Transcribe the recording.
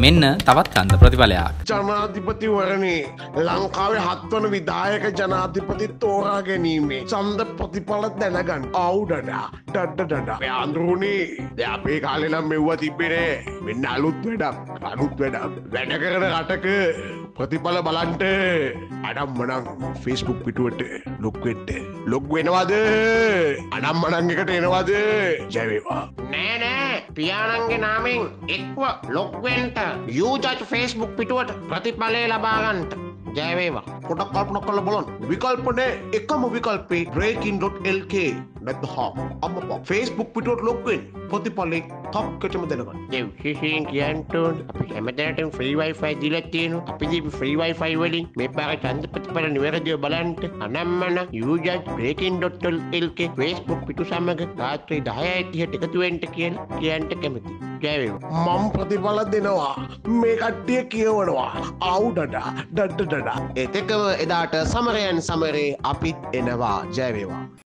මෙන්න තවත් කන්ද ප්‍රතිඵලයක්. ජනාධිපතිවරණේ ලංකාවේ 7 වන විධායක ජනාධිපති තෝරා ගැනීමේ ඡන්ද ප්‍රතිඵල දැනගන්න. අවුඩඩා ඩඩඩඩා. මේ අඳුරුනේ දැන් අපේ කාලේ නම් මෙව්වා තිබ්බේ නෑ. මෙන්න අලුත් වැඩක්. අලුත් වැඩක්. වැඩ කරන රටක ප්‍රතිඵල බලන්ට අඩම්මනම් Facebook පිටුවට ලොග් වෙන්න. ලොග් වෙනවද? අඩම්මනම් එකට එනවද? ජය වේවා. නෑ නෑ පියාණන්ගේ නාමෙන් එක්ව ලොග් වෙන්න යූජජ් Facebook පිටුවට ප්‍රතිඵලය ලබා ගන්නට. ජය වේවා. පොඩක් කල්පනා කරලා බලන්න. විකල්පනේ එකම විකල්පේ breaking.lk නැත්නම් අම්මපා Facebook පිටුවට ලොග් වෙන්න ප්‍රතිඵලේ තක්කටම දැනගන්න. ඒ විශේෂයෙන් කියන්න ඕන අපි හැමදාටම ෆ්‍රී wifi දීලා තියෙනවා. අපි දීපු ෆ්‍රී wifi වලින් මේ පාරේ ඡන්ද ප්‍රතිඵල නිවැරදිව බලන්න අනම්මන යූජජ් breaking.lk Facebook පිටු සමග රාත්‍රී 10:30ට එකතු වෙන්න කියලා කියන්න කැමතියි. ජය වේවා. මම ප්‍රතිඵල දෙනවා. මේ කට්ටිය කියවනවා. අවුඩඩා ඩඩඩඩා. එතකම එදාට සමරයන් සමරේ අපිත් එනවා. ජය වේවා.